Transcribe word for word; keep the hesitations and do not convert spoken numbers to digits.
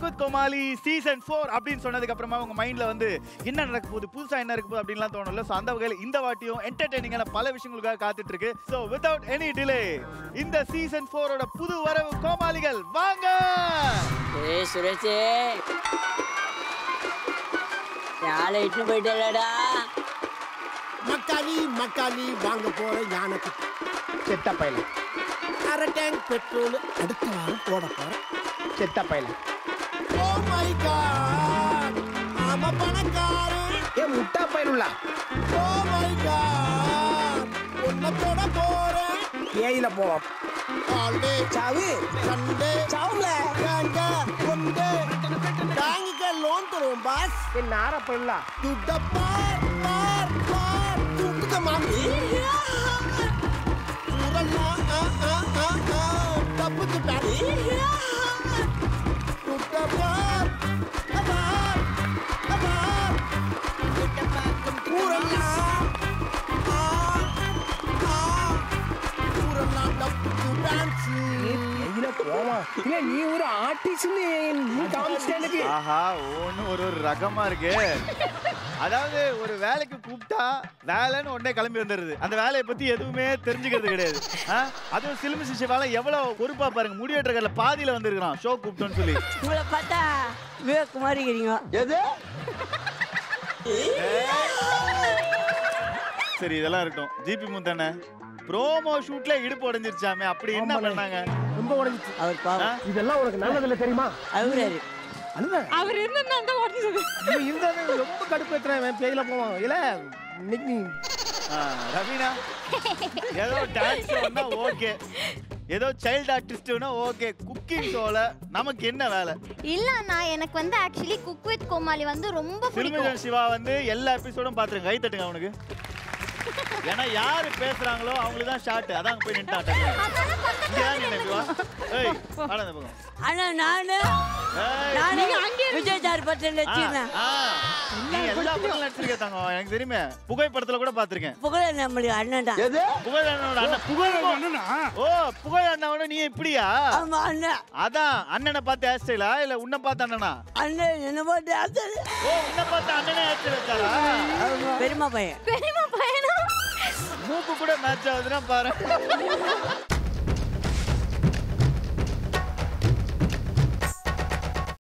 With Comali season four அப்படின்னு சொன்னதுக்கு அப்புறமா உங்க மைண்ட்ல வந்து என்ன நடக்க போகுது, புதுசா என்ன இருக்க போகுது அப்படின்லாம் தோணும்ல. சோ அந்த வகையில் இந்த வாட்டியும் என்டர்டெய்னிங்கான பல விஷயங்களுக்காக காத்துட்டு இருக்கு. சோ வித்அவுட் எனி டிலே இந்த சீசன் ஃபோரோட புது வரவு கோமாளிகள் வாங்க. ஏய் சுரேஷே, யாரை இட்டு போயிட்டலடா. மக்காளி மக்காளி வாங்க போற யானைக்கு செத்த பையல அரை டேங்க் பெட்ரோல் அடுத்த வாரம் போட போறேன். செத்த பையல ஓ மை காட், ஆமா பணக்காரன். ஏ முட்டா பையலுள்ள. ஓ மை காட், உன்னை தொட போறேன். ஏயில போவோம். ஆல்டே சாவு சண்டே சாவுல கேங்க ஒண்டே பேங்குக்கு லோன் தருவோம் பாஸ். என்ன ஆற பையலுள்ள. துட்ட பார் பார் பார் துட்டுக்க மாமி. சுரல்லா ஆ ஆ ஆ ஆ தப்புக்கு பேக். துட்ட பார் பார் பார் துட்ட பேக் சுரல்லா ஆ ஆ சுரல்லா தப்புக்கு டான்ஸ். ஏயில போவா. இல்ல நீ ஒரு ஆர்டிஸ்ட் நீ காமிச்சேனுக்கு. ஆஹா, ஒன்னு ஒரு ஒரு ரகமா இருக்கு. அதாவது ஒரு வேலைக்கு கூப்பிட்டா வேலைன்னு உடனே கிளம்பி வந்துடுது. அந்த வேலையை பத்தி எதுவுமே தெரிஞ்சுக்கிறது கிடையாது. அதுவும் சிலுமி சிஷி வேலை எவ்வளவு பொறுப்பா பாருங்க. முடிவெட்டுறதுல பாதியில வந்திருக்கான் ஷோ கூப்பிட்டோன்னு சொல்லி. உங்களை பார்த்தா விவேக் குமாரிக்கிறீங்க. எது சரி இதெல்லாம் இருக்கட்டும். ஜிபி முந்தானே ப்ரோமோ ஷூட்ல இடுப்பு உடைஞ்சிருச்சாமே, அப்படி என்ன பண்ணாங்க? ரொம்ப உடைஞ்சிச்சு. அவர் பாவம். இதெல்லாம் உனக்கு நல்லதில்ல தெரியுமா? அவராரு அழுத அவர் என்ன அந்த உடஞ்சது இருந்தா ரொம்ப கடுப்பேத்துறேன். பேயில போவான் இல்ல இன்னைக்கு நீ. ரவீனா ஏதோ டான்ஸ் ஷோனா ஓகே, ஏதோ சைல்ட் ஆர்டிஸ்ட்னா ஓகே. குக்கிங் ஷோல நமக்கு என்ன வேலை? இல்ல நான் எனக்கு வந்து ஆக்சுவலி குக் வித் கோமாளி வந்து ரொம்ப பிடிக்கும். சிலுமிஜன் சிவா வந்து எல்லா எபிசோடும் பாத்துருங்க. கை தட்டுங்க அவனுக்கு. ஏன்னா யாரு பேசுறாங்களோ அவங்களுக்கு தான் ஷார்ட். அதான் போய் நின்னுட்டாங்க. ஆனா நானு நானு விஜய் சார் பத்தி நடிச்சிருந்தேன். எல்லா படத்துல நடிச்சிருக்காங்க எனக்கு தெரியுமே. புகைப்படத்துல கூட பாத்திருக்கேன். புகழ் நம்மளுக்கு அண்ணன் தான். புகழ் அண்ணனோட அண்ணன். புகழ் அண்ணனா? ஓ புகழ் அண்ணனோட நீ இப்படியா? ஆமா அண்ணன். அதான் அண்ணனை பார்த்து ஹேர் ஸ்டைலா இல்ல உன்னை பார்த்து அண்ணனா? அண்ணன் என்ன பார்த்து ஹேர் ஸ்டைல். ஓ உன்னை பார்த்து அண்ணனே ஹேர் ஸ்டைல் வச்சாரா? பெரியமா பையன். பெரியமா பையனா? மூக்கு கூட மேட்ச் ஆகுதுன்னா பாரு.